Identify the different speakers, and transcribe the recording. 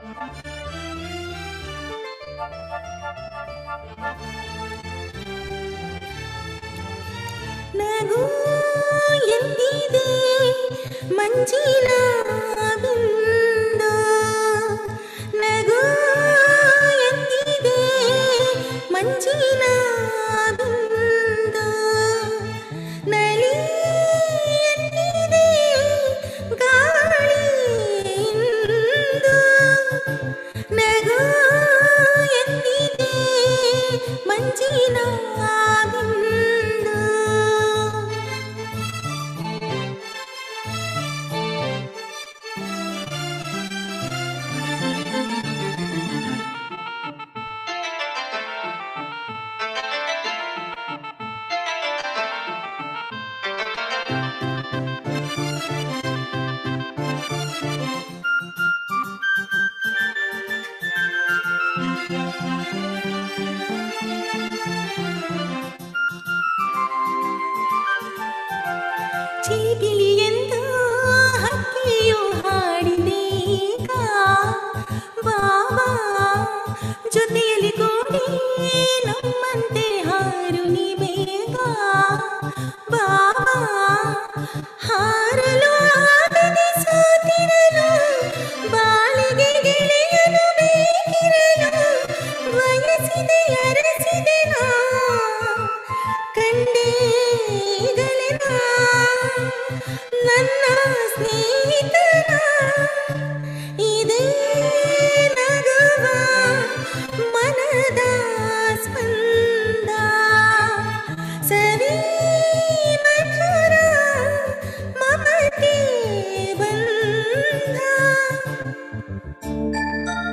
Speaker 1: ನಗು ಎಂದಿದೆ ಮಂಜಿನ ಬಿಂದು, ನಗು ಎಂದಿದೆ ಮಂಜಿನ ಬಿಂದು, ನಲಿ ಎಂದಿದೆ ಗಾಳಿಯಿಂದ, ನಗು ಎಂದಿದೆ ಮಂಜಿನ ಬಿಂದು. ಚಿಲಿಪಿಲಿ ಎಂದು ಹಕ್ಕಿಯು ಹಾಡಿದೀಗ, ಬಾಬಾ ಜೊತೆಯಲ್ಲಿ ಕೂಡಿ ನಮ್ಮಂತೆ ಹಾರು ನೀ ಬೇಗ, ಬಾಬಾ ಹಾರಲು ಆಗದೆ ಸೋತಿರಲು, ಬಾಳಿಗೆ ಗೆಳೆಯನು ಬೇಕಿರಲು, ಬಯಸಿದೆ ಅರಸಿದೆ ನಾ ಕಂಡೀಗಲೇ ನನ್ನ ಸ್ನೇಹಿತನ, ಇದೇ ನಗುವ ಮನದ ಸ್ಪಂದ, ಸವಿ ಮಧುರ ಮಮತೆ ಬಂದ.